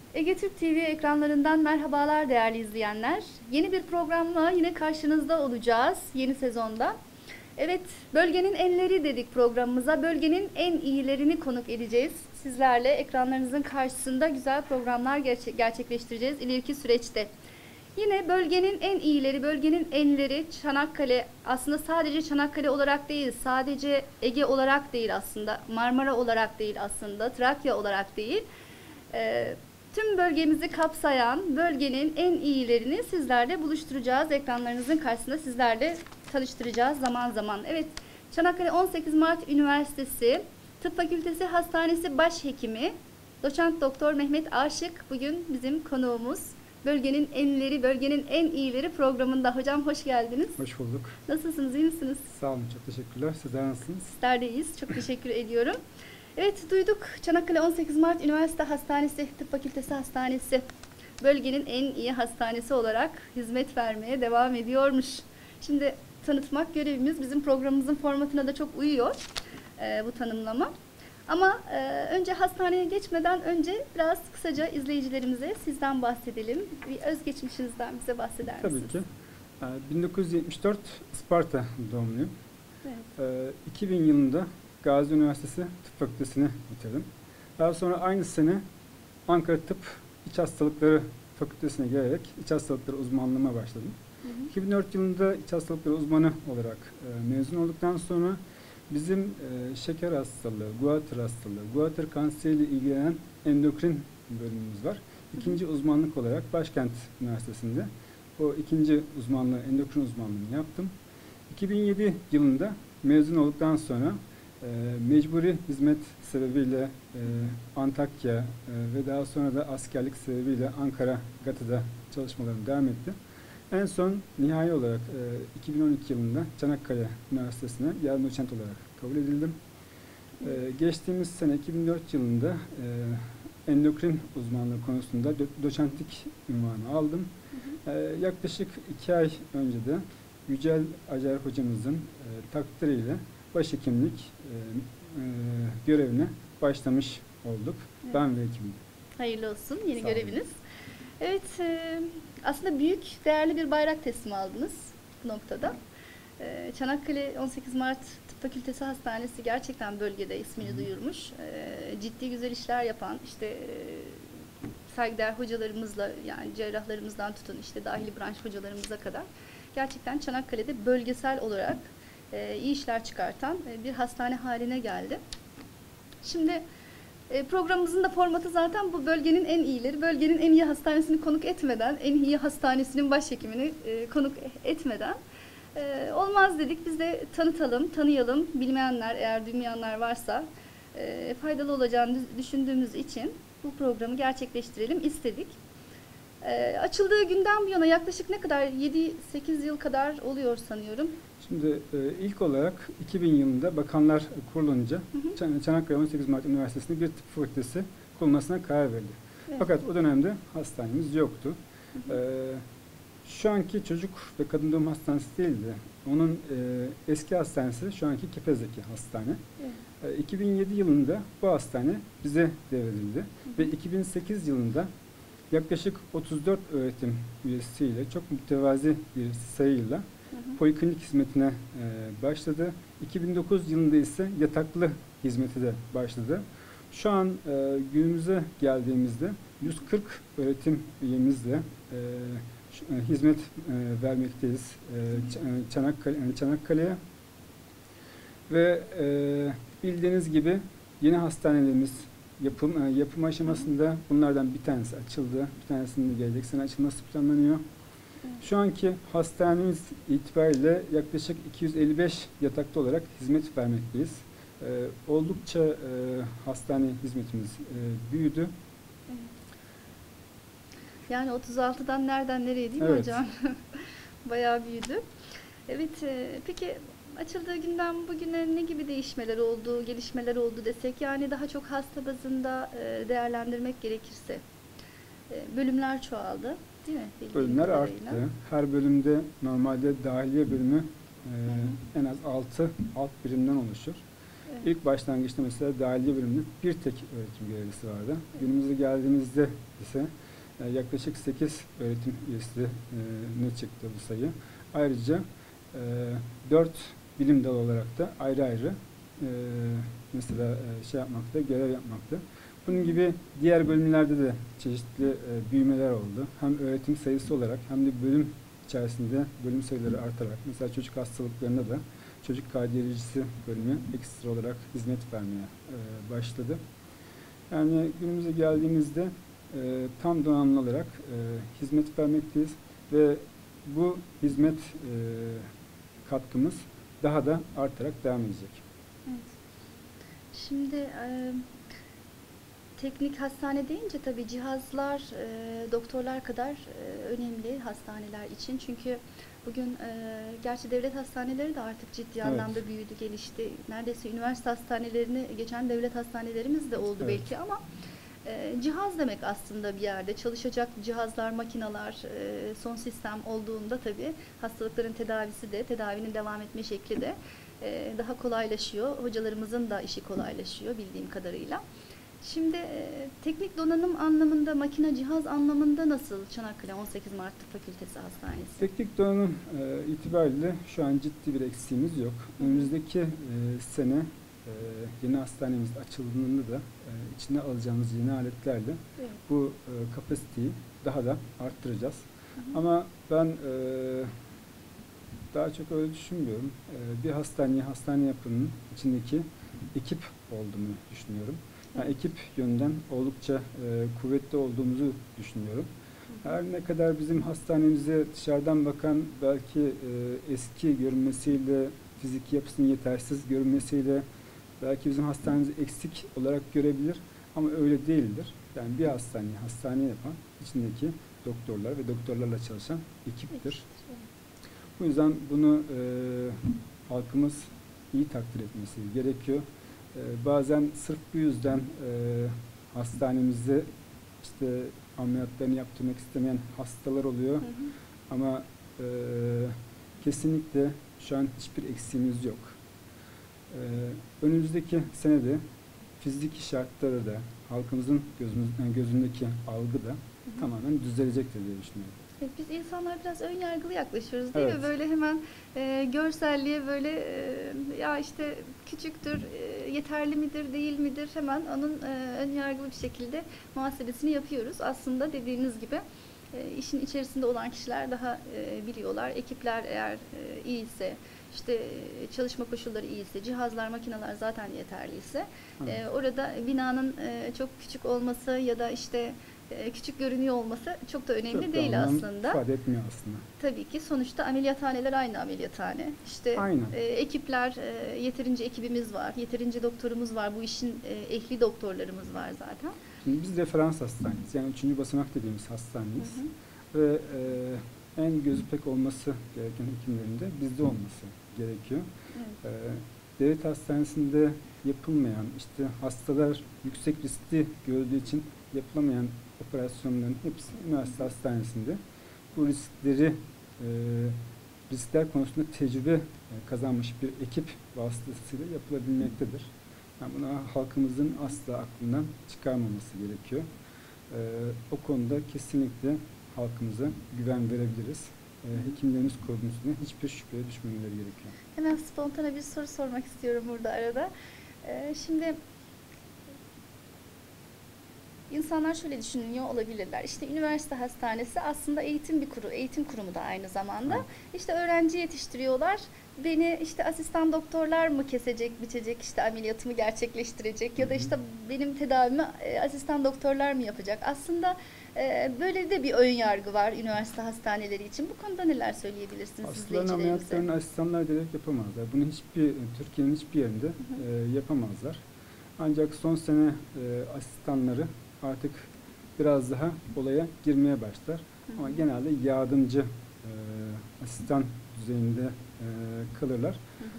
Ege Türk TV ekranlarından merhabalar değerli izleyenler. Yeni bir programla yine karşınızda olacağız yeni sezonda. Evet, Bölgenin Enleri dedik programımıza. Bölgenin en iyilerini konuk edeceğiz. Sizlerle ekranlarınızın karşısında güzel programlar gerçekleştireceğiz ileriki süreçte. Yine bölgenin en iyileri, bölgenin enleri Çanakkale. Aslında sadece Çanakkale olarak değil, sadece Ege olarak değil aslında, Marmara olarak değil aslında, Trakya olarak değil. Tüm bölgemizi kapsayan bölgenin en iyilerini sizlerle buluşturacağız. Ekranlarınızın karşısında sizlerle tanıştıracağız zaman zaman. Evet, Çanakkale 18 Mart Üniversitesi Tıp Fakültesi Hastanesi Başhekimi Doçent Doktor Mehmet Aşık bugün bizim konuğumuz. Bölgenin enleri, bölgenin en iyileri programında. Hocam hoş geldiniz. Hoş bulduk. Nasılsınız, iyi misiniz? Sağ olun, çok teşekkürler. Sizler nasılsınız? Sizler de iyiyiz. Çok teşekkür ediyorum. Evet, duyduk. Çanakkale 18 Mart Üniversite Hastanesi, Tıp Fakültesi Hastanesi bölgenin en iyi hastanesi olarak hizmet vermeye devam ediyormuş. Şimdi tanıtmak görevimiz, bizim programımızın formatına da çok uyuyor bu tanımlama. Ama önce hastaneye geçmeden önce biraz kısaca izleyicilerimize sizden bahsedelim. Bir özgeçmişinizden bize bahseder misiniz? Tabii ki. 1974 Isparta doğumluyum. Evet. 2000 yılında Gazi Üniversitesi Tıp Fakültesini bitirdim. Daha sonra aynı sene Ankara Tıp İç Hastalıkları Fakültesine gelerek iç hastalıkları uzmanlığıma başladım. Hı hı. 2004 yılında iç hastalıkları uzmanı olarak mezun olduktan sonra bizim şeker hastalığı, guatr hastalığı, guatr kanseriyle ilgilenen endokrin bölümümüz var. İkinci uzmanlık olarak Başkent Üniversitesi'nde o ikinci uzmanlığı, endokrin uzmanlığını yaptım. 2007 yılında mezun olduktan sonra mecburi hizmet sebebiyle Antakya ve daha sonra da askerlik sebebiyle Ankara GATA'da çalışmalarım devam etti. En son nihai olarak 2012 yılında Çanakkale Üniversitesi'ne yardım doçent olarak kabul edildim. Geçtiğimiz sene 2004 yılında endokrin uzmanlığı konusunda doçentlik unvanı aldım. Yaklaşık 2 ay önce de Yücel Acar hocamızın takdiriyle başhekimlik görevine başlamış olduk. Evet. Ben ve ekibim. Hayırlı olsun yeni Sağ olun. göreviniz. Evet, aslında büyük, değerli bir bayrak teslim aldınız bu noktada. Çanakkale 18 Mart Tıp Fakültesi Hastanesi gerçekten bölgede ismini duyurmuş. Ciddi güzel işler yapan, işte saygıdeğer hocalarımızla, yani cerrahlarımızdan tutun işte dahili branş hocalarımıza kadar gerçekten Çanakkale'de bölgesel olarak iyi işler çıkartan bir hastane haline geldi. Şimdi programımızın da formatı zaten bu bölgenin en iyileri, bölgenin en iyi hastanesini konuk etmeden, en iyi hastanesinin başhekimini konuk etmeden olmaz dedik. Biz de tanıtalım, tanıyalım. Bilmeyenler, eğer duymayanlar varsa faydalı olacağını düşündüğümüz için bu programı gerçekleştirelim istedik. Açıldığı günden bu yana yaklaşık ne kadar? 7-8 yıl kadar oluyor sanıyorum. Şimdi ilk olarak 2000 yılında Bakanlar Kurulunca Çanakkale 18 Mart Üniversitesi'nde bir tıp fakültesi kurulmasına karar verildi. Evet. Fakat o dönemde hastanemiz yoktu. Şu anki çocuk ve kadın doğum hastanesi değildi. Onun eski hastanesi şu anki Kepez'deki hastane. Evet. 2007 yılında bu hastane bize devredildi ve 2008 yılında yaklaşık 34 öğretim üyesiyle çok mütevazi bir sayıyla poliklinik hizmetine başladı. 2009 yılında ise yataklı hizmeti de başladı. Şu an günümüze geldiğimizde 140 öğretim üyemizle hizmet vermekteyiz Çanakkale'ye. Ve bildiğiniz gibi yeni hastanelerimiz yapım aşamasında, bunlardan bir tanesi açıldı. Bir tanesinin gelecek sene açılması planlanıyor. Şu anki hastanemiz itibariyle yaklaşık 255 yataklı olarak hizmet vermekteyiz. Oldukça hastane hizmetimiz büyüdü. Yani 36'dan nereden nereye değil mi Evet. hocam? Bayağı büyüdü. Evet, peki açıldığı günden bugüne ne gibi değişmeler oldu, gelişmeler oldu desek, yani daha çok hasta bazında değerlendirmek gerekirse bölümler çoğaldı, değil mi? Bildiğim Bölümler kadarıyla. arttı. Her bölümde normalde dahiliye bölümü en az 6 alt birimden oluşur. Evet. İlk başlangıçta mesela dahiliye bölümünde bir tek öğretim görevlisi vardı. Günümüze geldiğimizde ise yaklaşık 8 öğretim üyesi ne çıktı bu sayı. Ayrıca 4 bilim dalı olarak da ayrı ayrı mesela şey yapmakta, görev yapmakta. Bunun gibi diğer bölümlerde de çeşitli büyümeler oldu. Hem öğretim sayısı olarak hem de bölüm içerisinde bölüm sayıları artarak, mesela çocuk hastalıklarında da çocuk kardiyolojisi bölümü ekstra olarak hizmet vermeye başladı. Yani günümüze geldiğimizde tam donanımlı olarak hizmet vermekteyiz ve bu hizmet katkımız daha da artarak devam edecek. Evet. Şimdi teknik hastane deyince tabii cihazlar doktorlar kadar önemli hastaneler için. Çünkü bugün gerçi devlet hastaneleri de artık ciddi anlamda büyüdü, gelişti. Neredeyse üniversite hastanelerini geçen devlet hastanelerimiz de oldu belki ama cihaz demek aslında bir yerde. Çalışacak cihazlar, makineler, son sistem olduğunda tabii hastalıkların tedavisi de, tedavinin devam etme şekli de daha kolaylaşıyor. Hocalarımızın da işi kolaylaşıyor bildiğim kadarıyla. Şimdi teknik donanım anlamında, makine cihaz anlamında nasıl Çanakkale 18 Mart Tıp Fakültesi Hastanesi? Teknik donanım itibariyle şu an ciddi bir eksiğimiz yok. Önümüzdeki sene yeni hastanemiz açıldığında da içine alacağımız yeni aletlerle bu kapasiteyi daha da arttıracağız. Ama ben daha çok öyle düşünmüyorum. Bir hastane yapının içindeki ekip olduğunu düşünüyorum. Yani ekip yönden oldukça kuvvetli olduğumuzu düşünüyorum. Her ne kadar bizim hastanemize dışarıdan bakan belki eski görünmesiyle, fiziki yapısının yetersiz görünmesiyle belki bizim hastanemizi eksik olarak görebilir ama öyle değildir. Yani bir hastane yapan içindeki doktorlar ve doktorlarla çalışan ekiptir. Bu yüzden bunu halkımız iyi takdir etmesi gerekiyor. Bazen sırf bu yüzden hastanemize işte ameliyatlarını yaptırmak istemeyen hastalar oluyor. Ama kesinlikle şu an hiçbir eksiğimiz yok. Önümüzdeki senede fiziki şartları da halkımızın gözündeki algı da tamamen düzelecektir diye düşünüyorum. Evet, biz insanlar biraz ön yargılı yaklaşıyoruz değil mi? Böyle hemen görselliğe böyle ya işte küçüktür, yeterli midir, değil midir hemen onun ön yargılı bir şekilde muhasebesini yapıyoruz. Aslında dediğiniz gibi işin içerisinde olan kişiler daha biliyorlar. Ekipler eğer iyiyse, işte çalışma koşulları iyiyse, cihazlar, makineler zaten yeterliyse orada binanın çok küçük olması ya da işte küçük görünüyor olması çok da önemli çok değil aslında. İfade etmiyor aslında. Tabii ki sonuçta ameliyathaneler aynı ameliyathane. İşte ekipler, yeterince ekibimiz var, yeterince doktorumuz var, bu işin ehli doktorlarımız var zaten. Şimdi biz referans hastaneyiz, yani 3. basamak dediğimiz hastaneyiz. Ve en gözü pek olması gereken hekimlerin de bizde olması gerekiyor. Devlet hastanesinde yapılmayan, işte hastalar yüksek riskli gördüğü için yapılamayan operasyonların hepsi üniversite hastanesinde bu riskler konusunda tecrübe kazanmış bir ekip vasıtasıyla yapılabilmektedir. Yani buna halkımızın asla aklından çıkarmaması gerekiyor. O konuda kesinlikle halkımıza güven verebiliriz. Hekimlerimiz konusunda hiçbir şüpheye düşmemeleri gerekiyor. Hemen spontane bir soru sormak istiyorum burada arada. Şimdi İnsanlar şöyle düşünüyor olabilirler. İşte üniversite hastanesi aslında eğitim kurumu da aynı zamanda. İşte öğrenci yetiştiriyorlar. Beni işte asistan doktorlar mı kesecek, biçecek, işte ameliyatımı gerçekleştirecek ya da işte benim tedavimi asistan doktorlar mı yapacak? Aslında böyle de bir ön yargı var üniversite hastaneleri için. Bu konuda neler söyleyebilirsiniz izleyicilerimize? Ameliyatlarını asistanlar direkt yapamazlar. Bunu Türkiye'nin hiçbir yerinde yapamazlar. Ancak son sene asistanları artık biraz daha olaya girmeye başlar. Ama genelde yardımcı asistan düzeyinde kalırlar.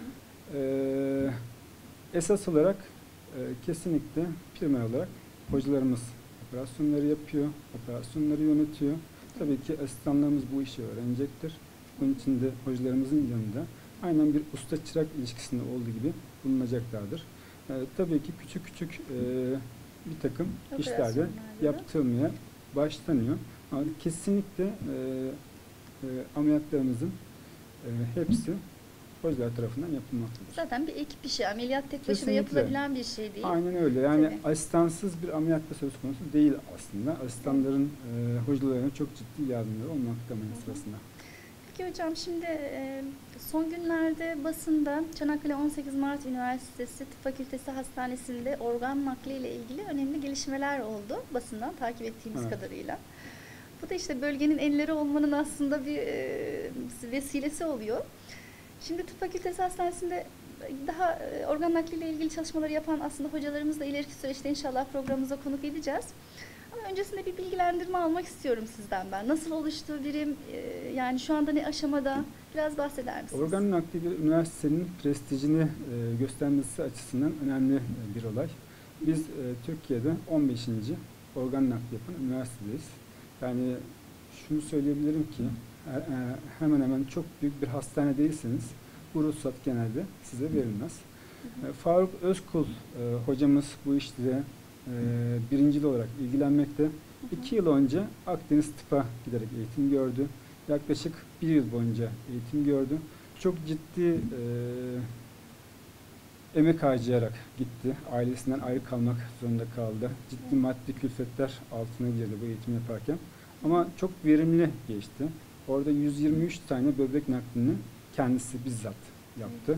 Esas olarak kesinlikle primer olarak hocalarımız operasyonları yapıyor, operasyonları yönetiyor. Tabii ki asistanlarımız bu işi öğrenecektir. Bunun için de hocalarımızın yanında aynen bir usta çırak ilişkisinde olduğu gibi bulunacaklardır. Tabii ki küçük küçük bir takım işlerde Operasyonlarda da. yaptırmaya başlanıyor. Ama kesinlikle ameliyatlarımızın hepsi hocalar tarafından yapılmaktadır. Zaten bir ekip işi. Ameliyat tek başına Kesinlikle. yapılabilen bir şey değil. Aynen öyle. Yani Tabii. asistansız bir ameliyat da söz konusu değil aslında. Asistanların hocalarına çok ciddi yardımları olmakta ameliyat sırasında. Peki hocam, şimdi son günlerde basında Çanakkale 18 Mart Üniversitesi Tıp Fakültesi Hastanesi'nde organ nakli ile ilgili önemli gelişmeler oldu, basından takip ettiğimiz Evet. kadarıyla. Bu da işte bölgenin elleri olmanın aslında bir vesilesi oluyor. Şimdi Tıp Fakültesi Hastanesi'nde daha organ nakli ile ilgili çalışmaları yapan aslında hocalarımızla ileriki süreçte inşallah programımıza konuk edeceğiz. Ama öncesinde bir bilgilendirme almak istiyorum sizden ben. Nasıl oluştu birim, yani şu anda ne aşamada? Biraz bahseder misiniz? Organ nakli bir üniversitenin prestijini göstermesi açısından önemli bir olay. Biz Türkiye'de 15. organ nakli yapan üniversitedeyiz. Yani şunu söyleyebilirim ki hemen hemen çok büyük bir hastane değilseniz bu ruhsat genelde size verilmez. Faruk Özkul hocamız bu işte birincil olarak ilgilenmekte. 2 yıl önce Akdeniz Tıp'a giderek eğitim gördü. Yaklaşık 1 yıl boyunca eğitim gördü. Çok ciddi emek harcayarak gitti. Ailesinden ayrı kalmak zorunda kaldı. Ciddi maddi külfetler altına girdi bu eğitim yaparken. Ama çok verimli geçti. Orada 123 tane böbrek naklini kendisi bizzat yaptı.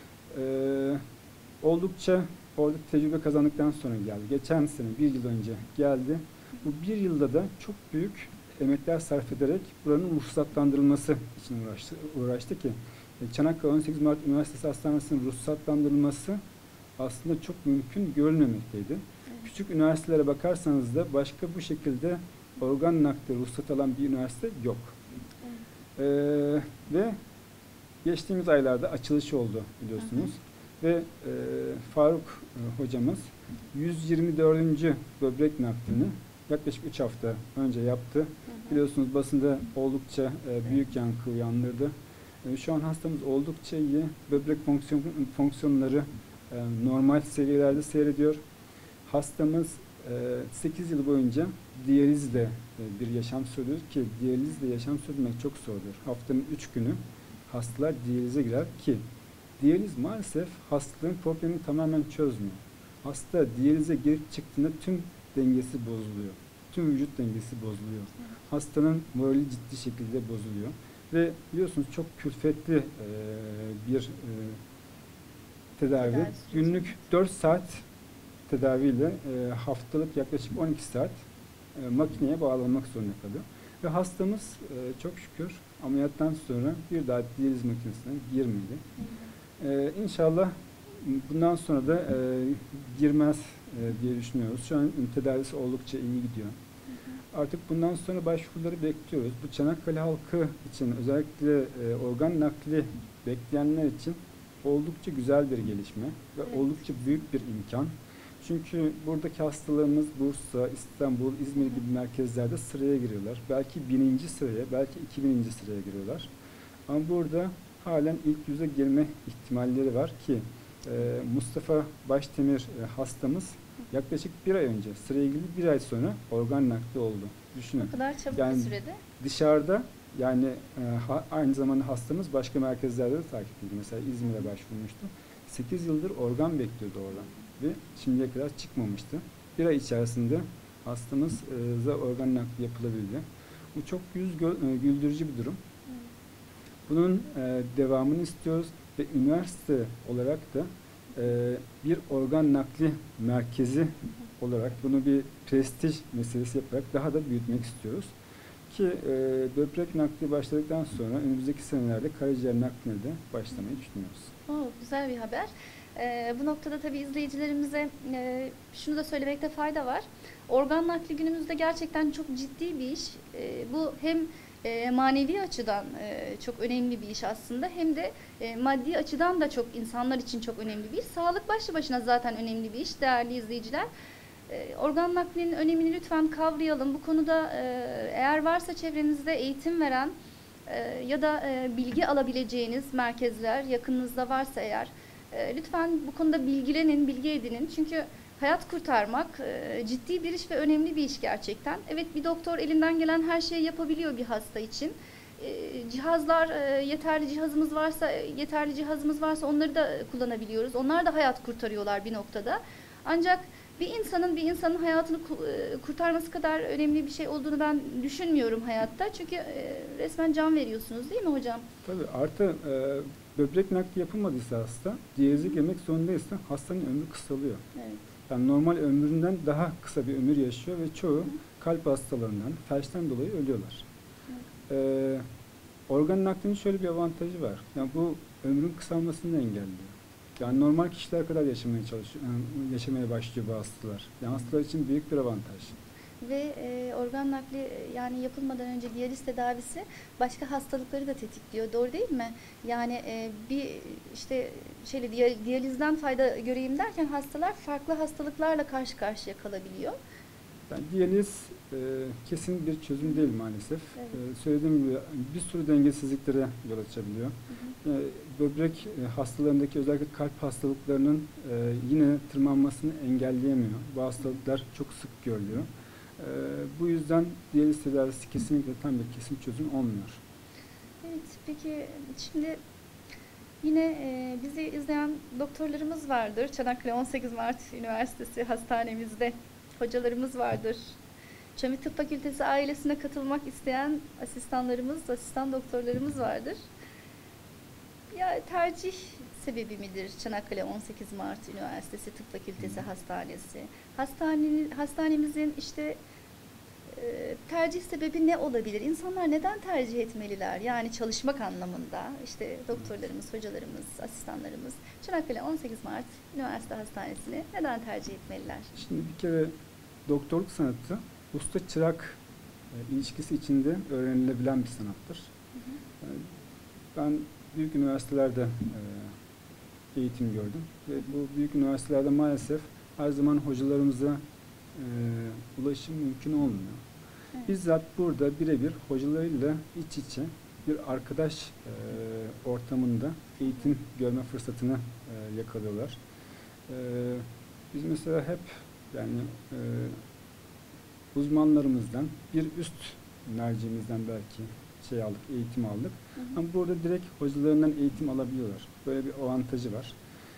Oldukça orada tecrübe kazandıktan sonra geldi. Geçen sene, 1 yıl önce geldi. Bu 1 yılda da çok büyük emekler sarf ederek buranın ruhsatlandırılması için uğraştı ki Çanakkale 18 Mart Üniversitesi Hastanesi'nin ruhsatlandırılması aslında çok mümkün görülmemekteydi. Evet. Küçük üniversitelere bakarsanız da başka bu şekilde organ nakli ruhsat alan bir üniversite yok. Ve geçtiğimiz aylarda açılışı oldu biliyorsunuz. Ve Faruk hocamız 124. böbrek naklini yaklaşık 3 hafta önce yaptı. Biliyorsunuz basında oldukça büyük yankı uyandırdı. Şu an hastamız oldukça iyi. Böbrek fonksiyonları normal seviyelerde seyrediyor. Hastamız 8 yıl boyunca diyalizle bir yaşam sürdürür ki diyalizle yaşam sürdürmek çok zordur. Haftanın 3 günü hastalar diyalize girer ki diyaliz maalesef hastalığın problemini tamamen çözmüyor. Hasta diyalize girip çıktığında tüm dengesi bozuluyor. Tüm vücut dengesi bozuluyor. Hastanın morali ciddi şekilde bozuluyor. Ve biliyorsunuz çok külfetli bir tedavi. Günlük 4 saat tedaviyle haftalık yaklaşık 12 saat makineye bağlanmak zorunda kalıyor. Ve hastamız çok şükür ameliyattan sonra bir daha diyaliz makinesine girmedi. İnşallah bundan sonra da girmez diye düşünüyoruz. Şu an tedavisi oldukça iyi gidiyor. Artık bundan sonra başvuruları bekliyoruz. Bu Çanakkale halkı için özellikle organ nakli bekleyenler için oldukça güzel bir gelişme ve oldukça büyük bir imkan. Çünkü buradaki hastalarımız Bursa, İstanbul, İzmir gibi merkezlerde sıraya giriyorlar. Belki 1000. sıraya, belki 2000. sıraya giriyorlar. Ama burada halen ilk yüze girme ihtimalleri var ki Mustafa Başdemir hastamız yaklaşık 1 ay önce sıraya girdi, 1 ay sonra organ nakli oldu. Düşünün. O kadar çabuk Yani bir sürede. Dışarıda yani aynı zamanda hastamız başka merkezlerde de takip edildi. Mesela İzmir'e başvurmuştu. 8 yıldır organ bekliyordu oradan ve şimdiye kadar çıkmamıştı. 1 ay içerisinde hastamıza organ nakli yapılabildi. Bu çok güldürücü bir durum. Bunun devamını istiyoruz ve üniversite olarak da bir organ nakli merkezi olarak bunu bir prestij meselesi yaparak daha da büyütmek istiyoruz. Ki böbrek nakli başladıktan sonra önümüzdeki senelerde karaciğer nakline de başlamayı düşünüyoruz. Güzel bir haber. Bu noktada tabii izleyicilerimize şunu da söylemekte fayda var. Organ nakli günümüzde gerçekten çok ciddi bir iş. Bu hem manevi açıdan çok önemli bir iş aslında, hem de maddi açıdan da çok insanlar için çok önemli bir iş. Sağlık başlı başına zaten önemli bir iş değerli izleyiciler. Organ naklinin önemini lütfen kavrayalım. Bu konuda eğer varsa çevrenizde eğitim veren ya da bilgi alabileceğiniz merkezler yakınınızda varsa eğer Lütfen bu konuda bilgilenin, bilgi edinin. Çünkü hayat kurtarmak ciddi bir iş ve önemli bir iş gerçekten. Evet, bir doktor elinden gelen her şeyi yapabiliyor bir hasta için. Cihazlar, yeterli cihazımız varsa onları da kullanabiliyoruz. Onlar da hayat kurtarıyorlar bir noktada. Ancak bir insanın hayatını kurtarması kadar önemli bir şey olduğunu ben düşünmüyorum hayatta. Çünkü resmen can veriyorsunuz, değil mi hocam? Tabii artı böbrek nakli yapılmadıysa hasta, diyalizik yemek zorundaysa hastanın ömrü kısalıyor. Evet. Yani normal ömründen daha kısa bir ömür yaşıyor ve çoğu kalp hastalarından, felçten dolayı ölüyorlar. Organ naklinin şöyle bir avantajı var. Yani bu ömrün kısalmasını engelliyor. Yani normal kişiler kadar yaşamaya başlıyor bu hastalar. Yani hastalar için büyük bir avantaj. Ve organ nakli yani yapılmadan önce diyaliz tedavisi başka hastalıkları da tetikliyor. Doğru değil mi? Yani bir işte diyalizden fayda göreyim derken hastalar farklı hastalıklarla karşı karşıya kalabiliyor. Yani diyaliz kesin bir çözüm değil maalesef. Evet. Söylediğim gibi bir sürü dengesizliklere yol açabiliyor. Böbrek hastalarındaki özellikle kalp hastalıklarının yine tırmanmasını engelleyemiyor. Bu hastalıklar çok sık görülüyor. Bu yüzden diyaliz tedavisi kesinlikle tam bir kesin çözüm olmuyor. Evet, peki şimdi yine bizi izleyen doktorlarımız vardır. Çanakkale 18 Mart Üniversitesi Hastanemizde hocalarımız vardır. ÇAMİ Tıp Fakültesi ailesine katılmak isteyen asistan doktorlarımız vardır. Ya tercih sebebi midir Çanakkale 18 Mart Üniversitesi Tıp Fakültesi Hastanesi? Hastanemizin işte tercih sebebi ne olabilir? İnsanlar neden tercih etmeliler? Yani çalışmak anlamında işte doktorlarımız, hocalarımız, asistanlarımız Çanakkale 18 Mart Üniversite Hastanesi'ni neden tercih etmeliler? Şimdi bir kere doktorluk sanatı usta çırak ilişkisi içinde öğrenilebilen bir sanattır. Ben büyük üniversitelerde eğitim gördüm ve bu büyük üniversitelerde maalesef her zaman hocalarımıza ulaşım mümkün olmuyor. Evet. Bizzat burada birebir hocalarıyla iç içe bir arkadaş ortamında eğitim görme fırsatını yakalıyorlar. Biz mesela hep yani uzmanlarımızdan bir üst mercimizden belki eğitim aldık. Ama burada direkt hocalarından eğitim alabiliyorlar. Böyle bir avantajı var.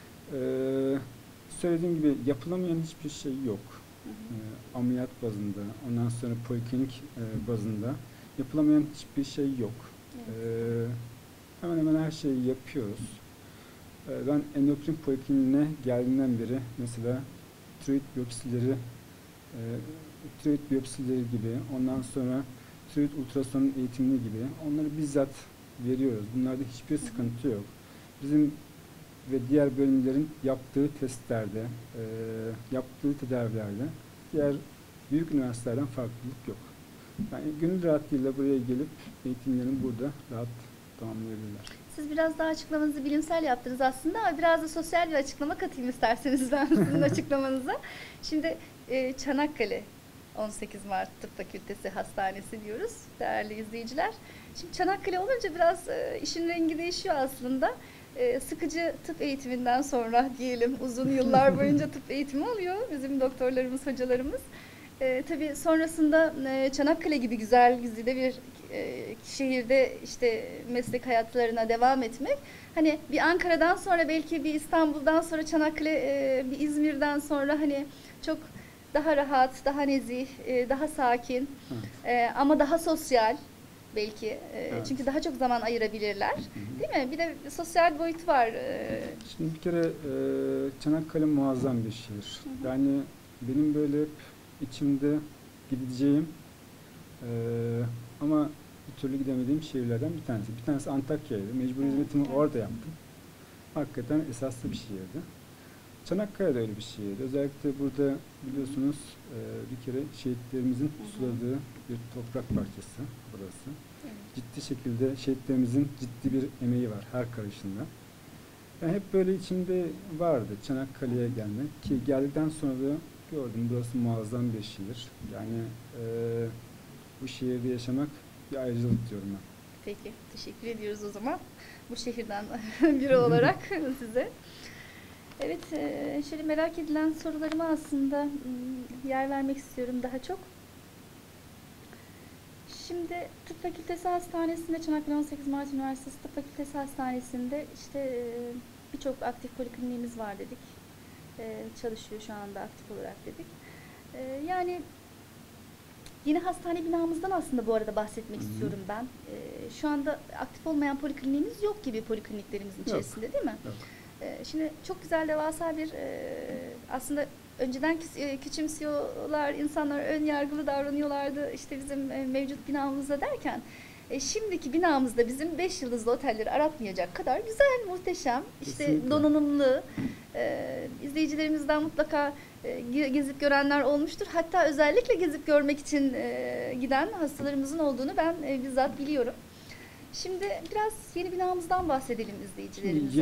Söylediğim gibi yapılamayan hiçbir şey yok. Ameliyat bazında, ondan sonra poliklinik bazında yapılamayan hiçbir şey yok. Evet. Hemen hemen her şeyi yapıyoruz. Ben endokrin polikliniğine geldiğinden beri mesela tiroid biyopsileri gibi, ondan sonra tiroid ultrasonun eğitimini gibi onları bizzat veriyoruz. Bunlarda hiçbir sıkıntı yok. Bizim ve diğer bölümlerin yaptığı testlerde, yaptığı tedavilerde diğer büyük üniversitelerden farklılık yok. Yani gönül rahatlığıyla buraya gelip eğitimlerini burada rahat tamamlayabilirler. Siz biraz daha açıklamanızı bilimsel yaptınız aslında ama biraz da sosyal bir açıklama katayım isterseniz ben sizin açıklamanıza. Şimdi Çanakkale 18 Mart Tıp Fakültesi Hastanesi diyoruz değerli izleyiciler. Şimdi Çanakkale olunca biraz işin rengi değişiyor aslında. Sıkıcı tıp eğitiminden sonra diyelim uzun yıllar boyunca tıp eğitimi alıyor bizim doktorlarımız, hocalarımız. Tabii sonrasında Çanakkale gibi güzide bir şehirde işte meslek hayatlarına devam etmek. Hani bir Ankara'dan sonra belki bir İstanbul'dan sonra Çanakkale, bir İzmir'den sonra hani çok daha rahat, daha nezih, daha sakin ama daha sosyal belki. Evet. Çünkü daha çok zaman ayırabilirler. Değil mi? Bir de sosyal boyutu var. Şimdi bir kere Çanakkale muazzam bir şehir. Yani benim böyle hep içimde gideceğim ama bir türlü gidemediğim şehirlerden bir tanesi. Bir tanesi Antakya'ydı. Mecbur hizmetimi orada yaptım. Hakikaten esaslı bir şehirdi. Çanakkale de öyle bir şehirdi. Özellikle burada biliyorsunuz bir kere şehitlerimizin suladığı bir toprak parçası burası. Evet. Ciddi şekilde şehitlerimizin ciddi bir emeği var her karışında. Yani hep böyle içimde vardı Çanakkale'ye gelmek ki geldikten sonra da gördüm burası muazzam bir şehir. Yani bu şehirde yaşamak bir ayrıcalık diyorum ben. Peki, teşekkür ediyoruz o zaman bu şehirden biri olarak size. Evet, şöyle merak edilen sorularıma aslında yer vermek istiyorum daha çok. Şimdi Tıp Fakültesi Hastanesi'nde, Çanakkale 18 Mart Üniversitesi Tıp Fakültesi Hastanesi'nde işte birçok aktif polikliniğimiz var dedik. Çalışıyor şu anda aktif olarak dedik. Yani yeni hastane binamızdan aslında bu arada bahsetmek istiyorum ben. Şu anda aktif olmayan polikliniğimiz yok gibi polikliniklerimizin içerisinde, değil mi? Yok. Şimdi çok güzel devasa bir aslında önceden küçümsüyorlar, insanlar ön yargılı davranıyorlardı işte bizim mevcut binamızda derken şimdiki binamızda bizim 5 yıldızlı otelleri aratmayacak kadar güzel, muhteşem, işte Kesinlikle. donanımlı, izleyicilerimizden mutlaka gezip görenler olmuştur. Hatta özellikle gezip görmek için giden hastalarımızın olduğunu ben bizzat biliyorum. Şimdi biraz yeni binamızdan bahsedelim izleyicilerimize.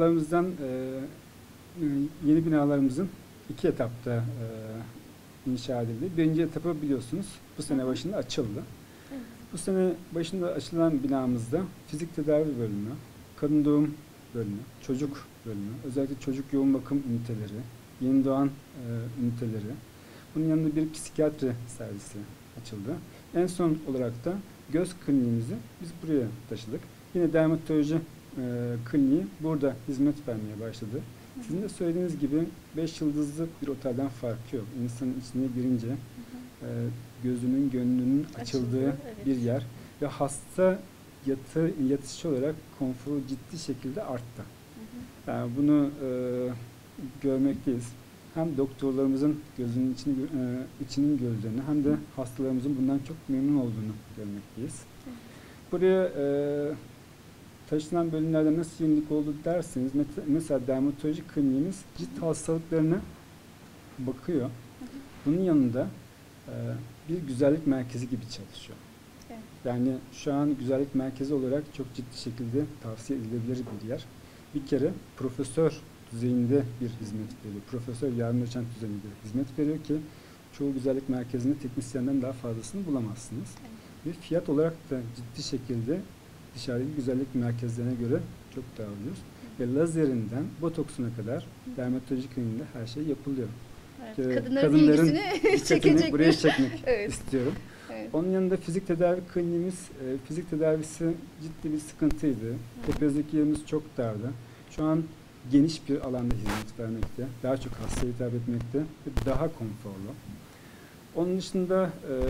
Yeni binalarımızın 2 etapta inşa edildi. Birinci etapı biliyorsunuz bu sene başında açıldı. Evet. Bu sene başında açılan binamızda fizik tedavi bölümü, kadın doğum bölümü, çocuk bölümü, özellikle çocuk yoğun bakım üniteleri, yeni doğan üniteleri, bunun yanında bir psikiyatri servisi açıldı. En son olarak da göz kliniğimizi biz buraya taşıdık. Yine dermatoloji kliniği burada hizmet vermeye başladı. Sizin de söylediğiniz gibi 5 yıldızlı bir otelden farkı yok. İnsanın içine girince gözünün, gönlünün açıldığı evet. bir yer ve hasta yatışı olarak konforu ciddi şekilde arttı. Yani bunu görmekteyiz. Hem doktorlarımızın gözünün içinin gördüğünü hem de hastalarımızın bundan çok memnun olduğunu görmekteyiz. Buraya taşınan bölümlerde nasıl yenilik oldu derseniz, mesela dermatoloji kliniğimiz cilt hastalıklarına bakıyor. Bunun yanında bir güzellik merkezi gibi çalışıyor. Evet. Yani şu an güzellik merkezi olarak çok ciddi şekilde tavsiye edilebilir bir yer. Bir kere profesör düzeyinde bir hizmet veriyor. Profesör yardım doçent düzeyinde bir hizmet veriyor ki çoğu güzellik merkezinde teknisyenden daha fazlasını bulamazsınız. Evet. Ve fiyat olarak da ciddi şekilde dışarıdaki güzellik merkezlerine göre çok daha ucuz. Ve lazerinden botoksuna kadar dermatoloji kliniğinde her şey yapılıyor. Evet, kadınların ilgisini çekecek buraya çekmek evet. istiyorum. Evet. Onun yanında fizik tedavi kliniğimiz, fizik tedavisi ciddi bir sıkıntıydı. Tepezdeki yerimiz çok dardı. Şu an geniş bir alanda hizmet vermekte, daha çok hastaya hitap etmekte ve daha konforlu. Onun dışında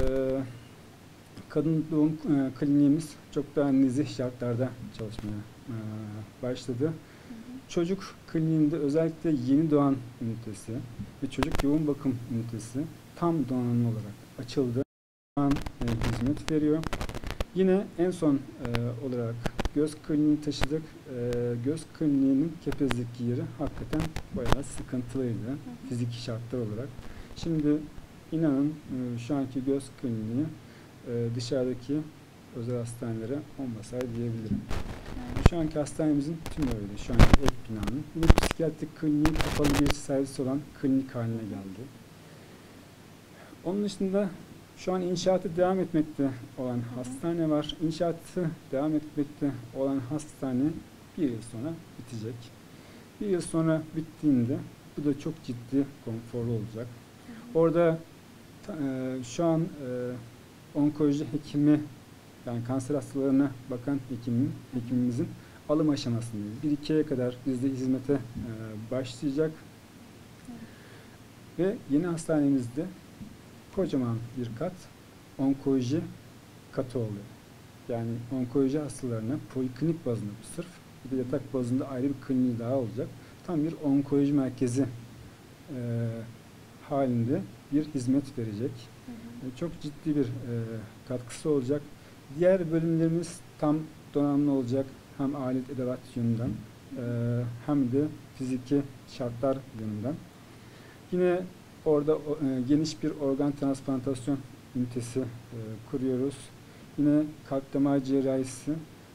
kadın doğum kliniğimiz çok daha nezih şartlarda çalışmaya başladı. Çocuk kliniğinde özellikle yeni doğan ünitesi ve çocuk yoğun bakım ünitesi tam donanımlı olarak açıldı. Şu an hizmet veriyor. Yine en son olarak göz kliniğini taşıdık. Göz kliniğinin Kepez'deki yeri hakikaten bayağı sıkıntılıydı fiziki şartlar olarak. Şimdi inanın şu anki göz kliniği dışarıdaki özel hastanelere olmasa diyebilirim. Şu anki hastanemizin tüm öyle, şu anki ek binanın yine psikiyatrik kliniği kapalı bir servis olan klinik haline geldi. Onun dışında şu an inşaatı devam etmekte olan hastane var. İnşaatı devam etmekte olan hastane bir yıl sonra bitecek. Bir yıl sonra bittiğinde bu da çok ciddi konforlu olacak. Orada şu an onkoloji hekimi, yani kanser hastalarına bakan hekimimizin alım aşamasındayız. 1-2 aya kadar bizde hizmete başlayacak. Ve yeni hastanemizde kocaman bir kat onkoloji katı oluyor. Yani onkoloji hastalarına poliklinik bazında sırf, bir de yatak bazında ayrı bir kliniği daha olacak. Tam bir onkoloji merkezi halinde bir hizmet verecek. Çok ciddi bir katkısı olacak. Diğer bölümlerimiz tam donanımlı olacak. Hem alet edevat yönünden hem de fiziki şartlar yönünden. Yine orada geniş bir organ transplantasyon ünitesi kuruyoruz. Yine kalp damar cerrahisi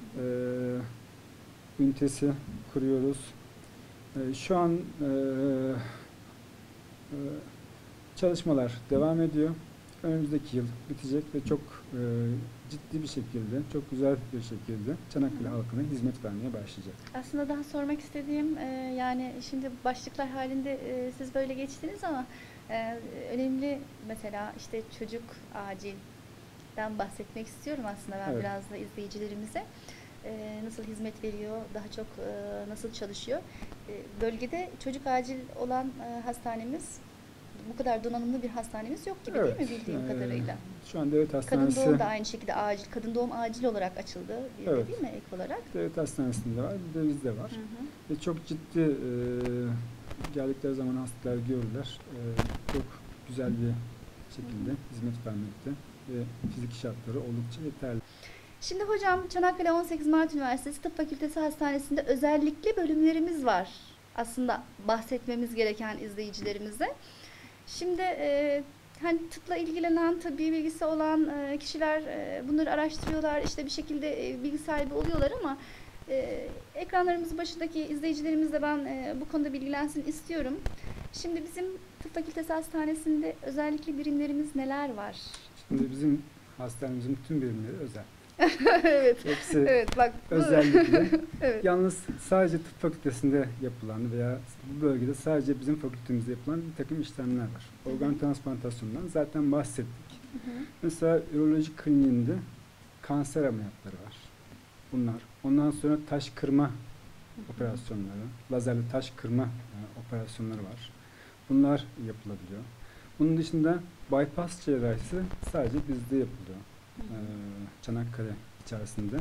ünitesi kuruyoruz. Şu an çalışmalar devam ediyor. önümüzdeki yıl bitecek ve çok ciddi bir şekilde, çok güzel bir şekilde Çanakkale halkına hizmet vermeye başlayacak. Aslında daha sormak istediğim yani şimdi başlıklar halinde siz böyle geçtiniz ama önemli mesela işte çocuk acilden bahsetmek istiyorum aslında ben Evet. biraz da izleyicilerimize. Nasıl hizmet veriyor, daha çok nasıl çalışıyor. Bölgede çocuk acil olan hastanemiz bu kadar donanımlı bir hastanemiz yok gibi Evet, değil mi bildiğim kadarıyla? Şu an devlet Kadın hastanesi, doğum da aynı şekilde acil, kadın doğum acil olarak açıldı bir de Evet. değil mi ek olarak? devlet hastanesinde var, bir de bizde var. Hı hı. Ve çok ciddi geldikleri zaman hastalar görürler. Çok güzel bir şekilde hizmet vermekte ve fizik şartları oldukça yeterli. Şimdi hocam Çanakkale 18 Mart Üniversitesi Tıp Fakültesi Hastanesi'nde özellikle bölümlerimiz var. Aslında bahsetmemiz gereken izleyicilerimize. Şimdi hani tıpla ilgilenen, tıbbi bilgisi olan kişiler bunları araştırıyorlar, işte bir şekilde bilgi sahibi oluyorlar ama ekranlarımız başındaki izleyicilerimiz de ben bu konuda bilgilensin istiyorum. Şimdi bizim Tıp Fakültesi Hastanesi'nde özellikle birimlerimiz neler var? Şimdi bizim hastanemizin bütün birimleri özel. Evet. Hepsi Evet bak bu- özellikle. evet. Yalnız sadece tıp fakültesinde yapılan veya bu bölgede sadece bizim fakültemizde yapılan bir takım işlemler var. Hı hı. Organ transplantasyonundan zaten bahsettik. Hı hı. Mesela üroloji kliniğinde kanser ameliyatları var. Bunlar. Ondan sonra taş kırma operasyonları, lazerli taş kırma operasyonları var. Bunlar yapılabiliyor. Bunun dışında bypass cerrahisi sadece bizde yapılıyor. Çanakkale içerisinde.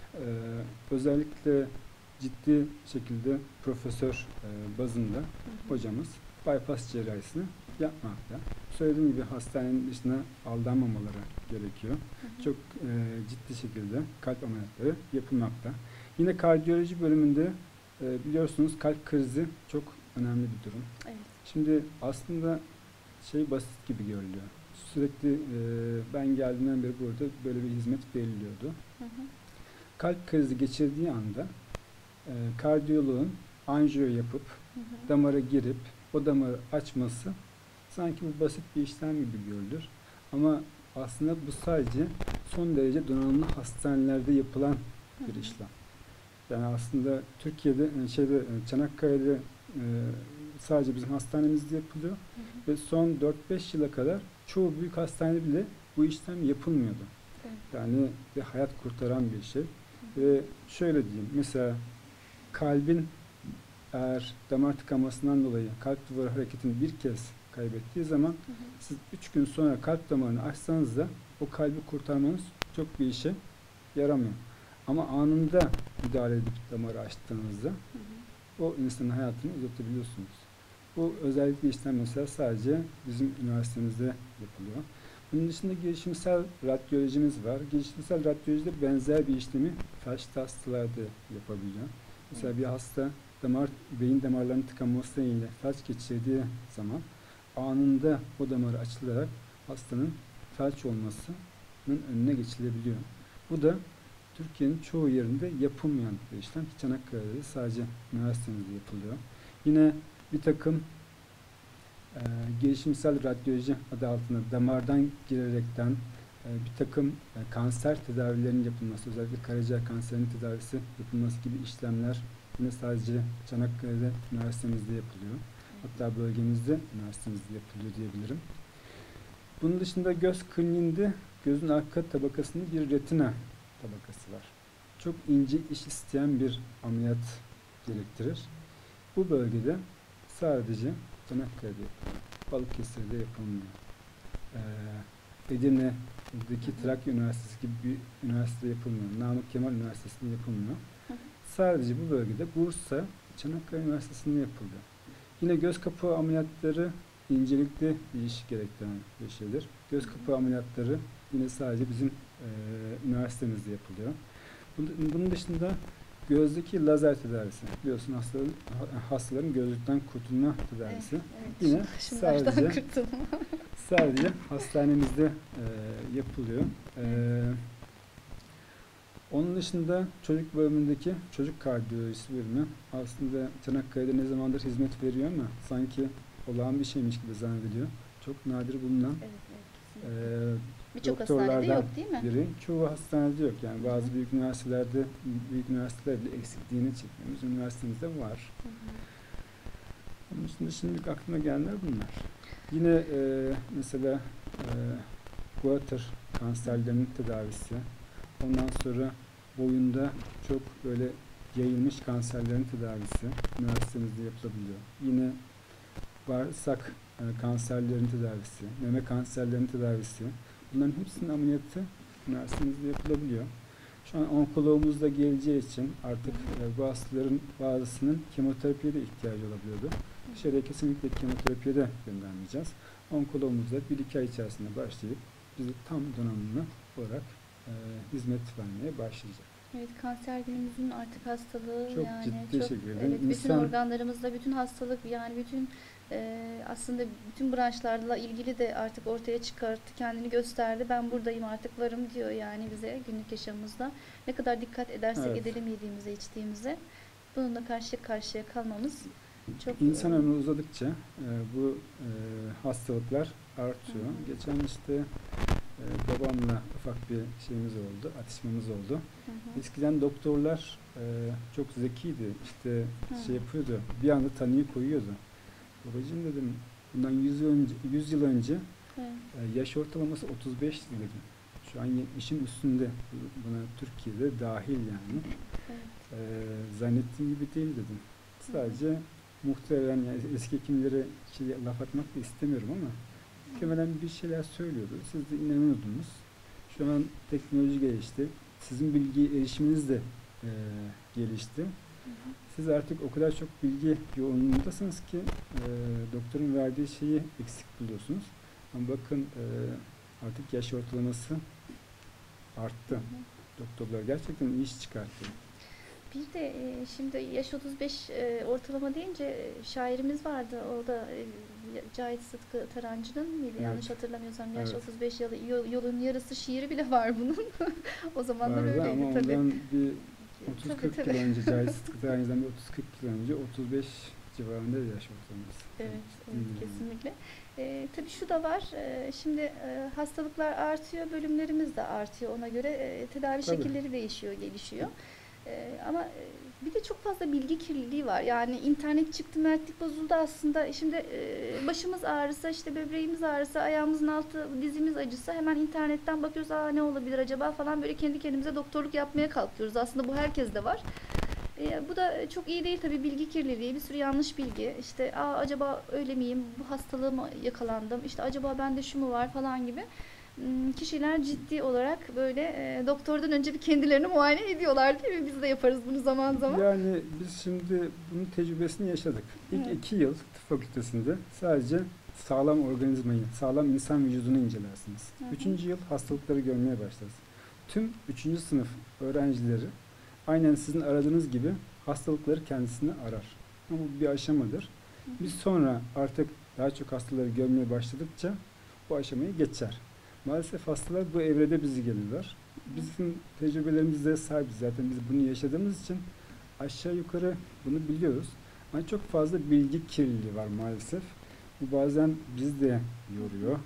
Özellikle ciddi şekilde profesör bazında hocamız bypass cerrahisini yapmakta. Söylediğim gibi hastanenin dışına aldanmamaları gerekiyor. Çok ciddi şekilde kalp ameliyatları yapılmakta. Yine kardiyoloji bölümünde biliyorsunuz kalp krizi çok önemli bir durum. Evet. Şimdi aslında basit gibi görülüyor. Sürekli ben geldiğimden beri burada böyle bir hizmet veriliyordu. Hı hı. Kalp krizi geçirdiği anda kardiyoloğun anjiyo yapıp Hı hı. damara girip o damarı açması sanki bu basit bir işlem gibi görülür. Ama aslında bu sadece son derece donanımlı hastanelerde yapılan bir Hı hı. işlem. Yani aslında Türkiye'de Çanakkale'de sadece bizim hastanemizde yapılıyor. Hı hı. Ve son 4-5 yıla kadar çoğu büyük hastanede bile bu işlem yapılmıyordu. Evet. Yani bir hayat kurtaran bir şey. Ve şöyle diyeyim, mesela kalbin eğer damar tıkanmasından dolayı kalp duvarı hareketini bir kez kaybettiği zaman Hı hı. siz 3 gün sonra kalp damarını açsanız da o kalbi kurtarmanız çok bir işe yaramıyor. Ama anında müdahale edip damarı açtığınızda Hı hı. o insanın hayatını uzatabiliyorsunuz. Bu özellikle işlem mesela sadece bizim üniversitemizde yapılıyor. Bunun dışında girişimsel radyolojimiz var. Girişimsel radyolojide benzer bir işlemi felçli hastalarda yapabiliyor. Mesela bir hasta beyin damarlarının tıkanması ile felç geçirdiği zaman anında o damarı açılarak hastanın felç olmasının önüne geçilebiliyor. Bu da Türkiye'nin çoğu yerinde yapılmayan bir işlem. Çanakkale'de sadece üniversitemizde yapılıyor. Yine bir takım gelişimsel radyoloji adı altında damardan girerekten bir takım kanser tedavilerinin yapılması, özellikle karaciğer kanserinin tedavisi yapılması gibi işlemler yine sadece Çanakkale'de üniversitemizde yapılıyor. Hatta bölgemizde üniversitemizde yapılıyor diyebilirim. Bunun dışında göz kliniğinde gözün arka tabakasında bir retina tabakası var. Çok ince iş isteyen bir ameliyat gerektirir. Bu bölgede sadece Çanakkale'de yapılıyor. Balıkesir'de yapılmıyor. Edirne'deki Trakya Üniversitesi gibi bir üniversitede yapılmıyor. Namık Kemal Üniversitesi'nde yapılmıyor. Sadece bu bölgede Bursa, Çanakkale Üniversitesi'nde yapılıyor. Yine göz kapağı ameliyatları incelikli bir iş gerektiren bir şeydir. Göz kapağı ameliyatları yine sadece bizim üniversitemizde yapılıyor. Bunun dışında gözdeki lazer tedavisi. Biliyorsun hastaların gözlükten kurtulma tedavisi. Evet. Yine Şunlardan sadece kurtulma. sadece hastanemizde yapılıyor. Onun dışında çocuk bölümündeki çocuk kardiyolojisi bölümü aslında Çanakkale'de ne zamandır hizmet veriyor ama sanki olağan bir şeymiş gibi zannediliyor. Çok nadir bulunan Evet, Birçok hastanede doktorlardan yok değil mi? biri. Çoğu hastanede yok. Yani bazı büyük üniversitelerde, büyük üniversiteler bile eksikliğini çekiyor. Bizim üniversitemizde var. Hı hı. Onun dışında şimdilik aklıma gelenler bunlar. Yine mesela guatr kanserlerinin tedavisi, ondan sonra boyunda çok böyle yayılmış kanserlerin tedavisi üniversitemizde yapılabiliyor. Yine bağırsak kanserlerin tedavisi, meme kanserlerin tedavisi, bunların hepsinin ameliyatı üniversitemizde yapılabiliyor. Şu an onkologumuz da geleceği için artık bu hastaların bazısının kemoterapiye de ihtiyacı olabiliyordu. Dışarıya kesinlikle kemoterapiye de göndermeyeceğiz. Onkologumuz da 1-2 ay içerisinde başlayıp bize tam donanımlı olarak hizmet vermeye başlayacak. Evet, kanser günümüzün artık hastalığı Çok yani ciddi çok, şekilde. evet, bütün İnsan, organlarımızda bütün hastalık yani bütün aslında bütün branşlarla ilgili de artık ortaya çıkarttı, kendini gösterdi. Ben buradayım artık varım diyor yani bize günlük yaşamımızda. Ne kadar dikkat edersek evet, edelim yediğimize içtiğimize bununla karşı karşıya kalmamız çok insan ömrü uzadıkça bu hastalıklar artıyor. Hı hı. Geçen işte babamla ufak bir şeyimiz oldu, atışmamız oldu. Hı hı. Eskiden doktorlar çok zekiydi. İşte Hı. şey yapıyordu, bir anda tanıyı koyuyordu. Babacığım dedim, bundan 100 yıl önce Evet. yaş ortalaması 35 dedim. Şu an 70'in üstünde. Buna Türkiye'de dahil yani. Evet. Zannettiğim gibi değil dedim. Sadece muhtemelen yani eski hekimlere laf atmak da istemiyorum ama muhtemelen bir şeyler söylüyordu. Siz de inanıyordunuz. Şu an teknoloji gelişti. Sizin bilgiye erişiminiz de gelişti. Hı hı. Siz artık o kadar çok bilgi yoğunluğundasınız ki doktorun verdiği şeyi eksik buluyorsunuz. Ama bakın artık yaş ortalaması arttı. Hı hı. Doktorlar gerçekten iyi iş çıkartıyor. Bir de şimdi yaş 35 ortalama deyince şairimiz vardı. O da Cahit Sıtkı Tarancı'nın mıydı? Evet. Yanlış hatırlamıyorsam yaş Evet. 35 yolun yarısı şiiri bile var bunun. O zamanlar Vardı öyleydi ama tabii. ondan bir Tabii 30-40 yıl tabii. önce, Cahit Sıtkı Tarancı'dan bir 30-40 yıl önce 35 civarında yaş ortalaması. Evet, evet Hmm. kesinlikle. Tabii şu da var. Şimdi hastalıklar artıyor, bölümlerimiz de artıyor. Ona göre tedavi Tabii. şekilleri değişiyor, gelişiyor. Ama bir de çok fazla bilgi kirliliği var. Yani internet çıktı, mertlik bozuldu aslında. Şimdi başımız ağrısa, işte böbreğimiz ağrısa, ayağımızın altı, dizimiz acısa hemen internetten bakıyoruz. Aa ne olabilir acaba falan böyle kendi kendimize doktorluk yapmaya kalkıyoruz. Aslında bu herkeste var. Bu da çok iyi değil tabii bilgi kirliliği, bir sürü yanlış bilgi. İşte acaba öyle miyim, bu hastalığa mı yakalandım, işte acaba bende şu mu var falan gibi. Kişiler ciddi olarak böyle doktordan önce bir kendilerini muayene ediyorlar değil mi? Biz de yaparız bunu zaman zaman. Yani biz şimdi bunun tecrübesini yaşadık. İlk Evet. 2 yıl tıp fakültesinde sadece sağlam organizmayı, sağlam insan vücudunu incelersiniz. Hı hı. 3. yıl hastalıkları görmeye başlarsınız. Tüm 3. sınıf öğrencileri aynen sizin aradığınız gibi hastalıkları kendisini arar. Ama bu bir aşamadır. Biz sonra artık daha çok hastaları görmeye başladıkça bu aşamayı geçer. Maalesef hastalar bu evrede bizi geliyorlar. Bizim tecrübelerimizde sahibiz zaten biz bunu yaşadığımız için aşağı yukarı bunu biliyoruz. Ama çok fazla bilgi kirliliği var maalesef. Bu bazen bizi de yoruyor.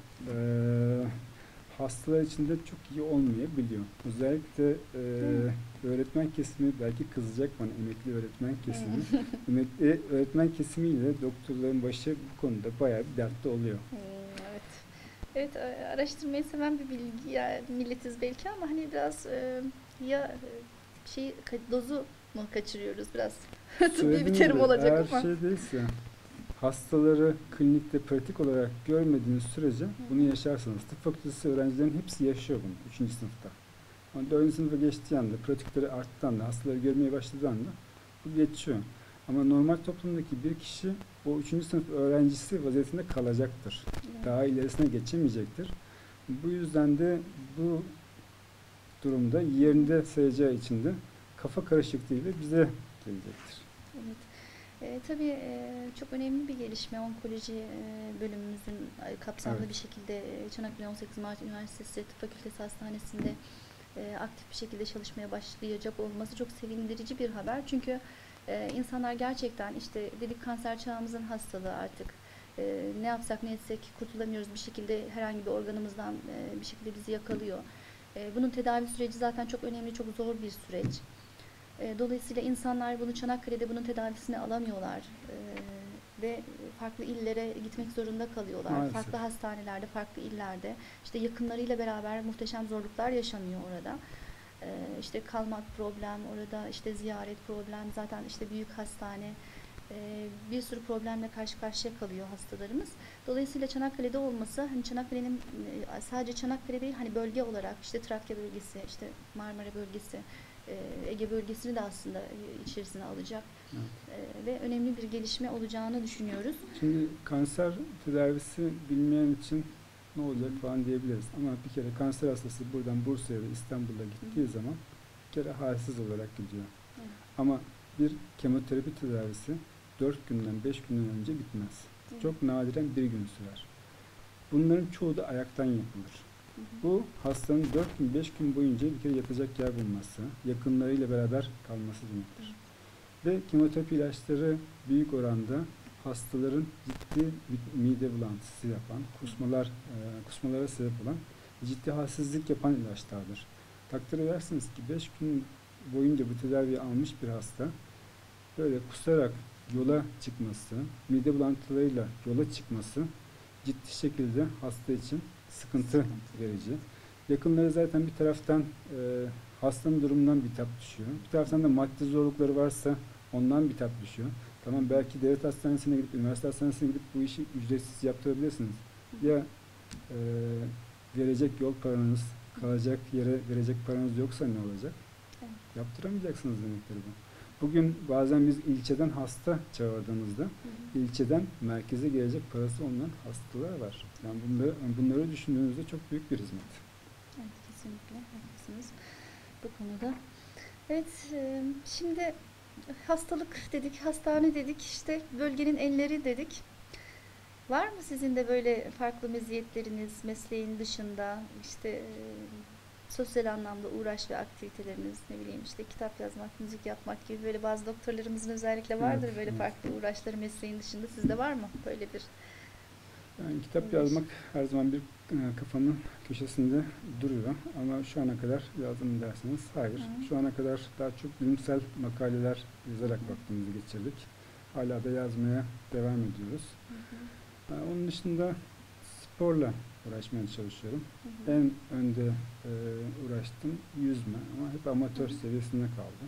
Hastalar için de çok iyi olmayabiliyor. Özellikle öğretmen kesimi belki kızacak bana, emekli öğretmen kesimi. Emekli öğretmen kesimiyle doktorların başı bu konuda bayağı bir dertli oluyor. Evet. Evet, araştırmayı seven bir bilgi yani milletiz belki ama hani biraz ya dozu mu kaçırıyoruz biraz? Tıbbi bir terim olacak eğer ama. şey değilse, hastaları klinikte pratik olarak görmediğiniz sürece bunu yaşarsınız. Tıp fakültesi öğrencilerin hepsi yaşıyor bunu 3. sınıfta. Ama 4. sınıfa geçtiği anda, pratikleri arttığı anda, hastaları görmeye başladığı anda bu geçiyor. Ama normal toplumdaki bir kişi o 3. sınıf öğrencisi vaziyetinde kalacaktır. Daha ilerisine geçemeyecektir. Bu yüzden de bu durumda yerinde sayacağı için de kafa karışıklığıyla bize gelecektir. Evet. Tabii çok önemli bir gelişme onkoloji bölümümüzün kapsamlı Evet. bir şekilde Çanakkale 18 Mart Üniversitesi Tıp Fakültesi Hastanesi'nde aktif bir şekilde çalışmaya başlayacak olması çok sevindirici bir haber. Çünkü insanlar gerçekten işte dedik kanser çağımızın hastalığı artık. Ne yapsak ne etsek kurtulamıyoruz, bir şekilde herhangi bir organımızdan bir şekilde bizi yakalıyor. Bunun tedavi süreci zaten çok önemli, çok zor bir süreç. Dolayısıyla insanlar bunu Çanakkale'de bunun tedavisini alamıyorlar ve farklı illere gitmek zorunda kalıyorlar. Maalesef. Farklı hastanelerde, farklı illerde işte yakınlarıyla beraber muhteşem zorluklar yaşanıyor orada. İşte kalmak problem, orada işte ziyaret problem, zaten işte büyük hastane, bir sürü problemle karşı karşıya kalıyor hastalarımız. Dolayısıyla Çanakkale'de olması, hani Çanakkale'nin sadece Çanakkale değil, hani bölge olarak işte Trakya bölgesi, işte Marmara bölgesi, Ege bölgesini de aslında içerisine alacak. Evet. Ve önemli bir gelişme olacağını düşünüyoruz. Şimdi kanser tedavisi bilmeyen için ne olacak falan diyebiliriz. Ama bir kere kanser hastası buradan Bursa'ya ve İstanbul'a gittiği zaman bir kere halsiz olarak gidiyor. Evet. Ama bir kemoterapi tedavisi 4 günden 5 günden önce bitmez. Evet. Çok nadiren bir gün sürer. Bunların çoğu da ayaktan yapılır. Bu hastanın 4 gün 5 gün boyunca bir kere yatacak yer bulması, yakınlarıyla beraber kalması demektir. Ve kemoterapi ilaçları büyük oranda hastaların ciddi mide bulantısı yapan, kusmalara sebep olan ciddi halsizlik yapan ilaçlardır. Takdir edersiniz ki 5 gün boyunca bu tedaviyi almış bir hasta böyle kusarak yola çıkması, mide bulantılarıyla yola çıkması ciddi şekilde hasta için sıkıntı verici. Yakınları zaten bir taraftan hastanın durumundan bitap düşüyor. Bir taraftan da maddi zorlukları varsa ondan bitap düşüyor. Tamam, belki devlet hastanesine gidip, üniversite hastanesine gidip bu işi ücretsiz yaptırabilirsiniz. Ya verecek yol paranız, kalacak yere verecek paranız yoksa ne olacak? Evet. Yaptıramayacaksınız demektir bu. Bugün bazen biz ilçeden hasta çağırdığımızda ilçeden merkeze gelecek parası olmayan hastalar var. Yani bunları düşündüğünüzde çok büyük bir hizmet. Evet, kesinlikle haklısınız bu konuda. Evet, şimdi hastalık dedik, hastane dedik, işte bölgenin enleri dedik. Var mı sizin de böyle farklı meziyetleriniz, mesleğin dışında, işte sosyal anlamda uğraş ve aktiviteleriniz, ne bileyim işte kitap yazmak, müzik yapmak gibi, böyle bazı doktorlarımızın özellikle vardır Evet, böyle evet. farklı uğraşları mesleğin dışında. Sizde var mı böyle bir? Yani kitap uğraş? yazmak her zaman bir kafanın köşesinde duruyor. Ama şu ana kadar yazdım derseniz hayır. Hı. Şu ana kadar daha çok bilimsel makaleler yazarak vaktimizi geçirdik. Hala da yazmaya devam ediyoruz. Onun dışında sporla uğraşmaya çalışıyorum. En önde uğraştım yüzme ama hep amatör seviyesinde kaldı.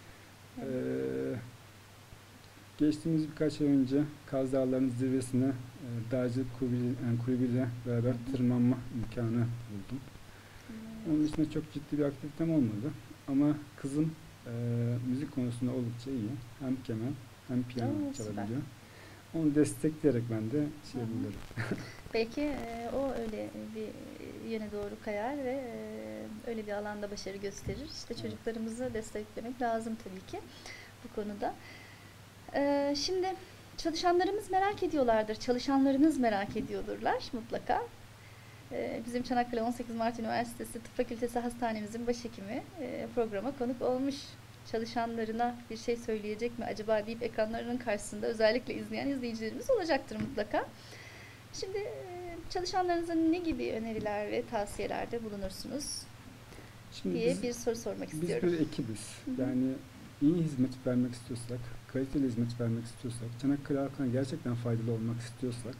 Geçtiğimiz birkaç ay önce Kaz Dağları'nın zirvesine dağcılık kulübüyle beraber tırmanma imkanı buldum. Onun dışında çok ciddi bir aktivitem olmadı ama kızım müzik konusunda oldukça iyi. Hem keman hem piyano çalabiliyor. Onu destekleyerek ben de buluyorum. Belki o öyle bir yöne doğru kayar ve öyle bir alanda başarı gösterir. İşte çocuklarımızı desteklemek lazım tabii ki bu konuda. Şimdi çalışanlarımız merak ediyorlardır, çalışanlarınız merak ediyordurlar mutlaka. Bizim Çanakkale 18 Mart Üniversitesi Tıp Fakültesi Hastanemizin başhekimi programa konuk olmuş. Çalışanlarına bir şey söyleyecek mi acaba deyip ekranlarının karşısında özellikle izleyen izleyicilerimiz olacaktır mutlaka. Şimdi çalışanlarınıza ne gibi öneriler ve tavsiyelerde bulunursunuz diye bir soru sormak istiyorum. Biz bir ekibiz. Yani iyi hizmet vermek istiyorsak, kaliteli hizmet vermek istiyorsak, Çanakkale halkına gerçekten faydalı olmak istiyorsak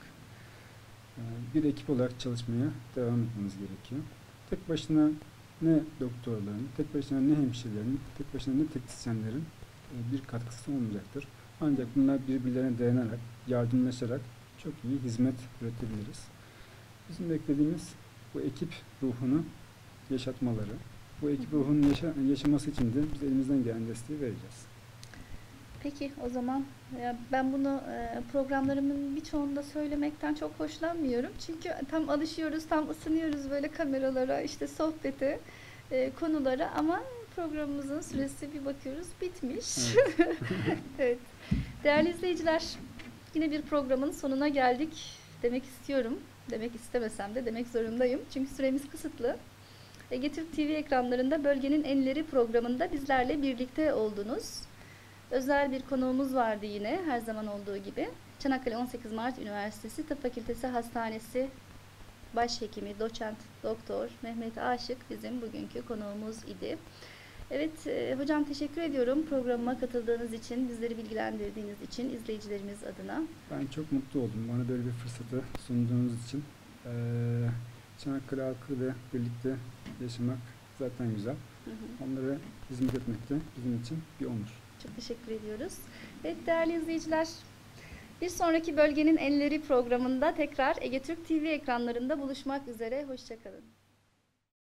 bir ekip olarak çalışmaya devam etmemiz gerekiyor. Tek başına ne doktorların, tek başına ne hemşirelerin, tek başına ne teknisyenlerin bir katkısı olmayacaktır. Ancak bunlar birbirlerine dayanarak, yardımlaşarak çok iyi hizmet üretebiliriz. Bizim beklediğimiz bu ekip ruhunu yaşatmaları, bu ekip ruhunun yaşaması için de biz elimizden gelen desteği vereceğiz. Peki o zaman ben bunu programlarımın birçoğunda söylemekten çok hoşlanmıyorum. Çünkü tam alışıyoruz, tam ısınıyoruz böyle kameralara, işte sohbete, konulara ama programımızın süresi bir bakıyoruz bitmiş. Evet. Evet. Değerli izleyiciler, yine bir programın sonuna geldik demek istiyorum. Demek istemesem de demek zorundayım. Çünkü süremiz kısıtlı. Ege Türk TV ekranlarında Bölgenin Enleri programında bizlerle birlikte oldunuz. Özel bir konuğumuz vardı yine her zaman olduğu gibi. Çanakkale 18 Mart Üniversitesi Tıp Fakültesi Hastanesi Başhekimi, Doçent Doktor Mehmet Aşık bizim bugünkü konuğumuz idi. Evet, hocam teşekkür ediyorum programıma katıldığınız için, bizleri bilgilendirdiğiniz için, izleyicilerimiz adına. Ben çok mutlu oldum. Bana böyle bir fırsatı sunduğunuz için. Çanakkale halkıyla birlikte yaşamak zaten güzel. Onlara hizmet etmek de bizim için bir onur. Çok teşekkür ediyoruz. Evet değerli izleyiciler, bir sonraki Bölgenin Enleri programında tekrar Ege Türk TV ekranlarında buluşmak üzere. Hoşça kalın.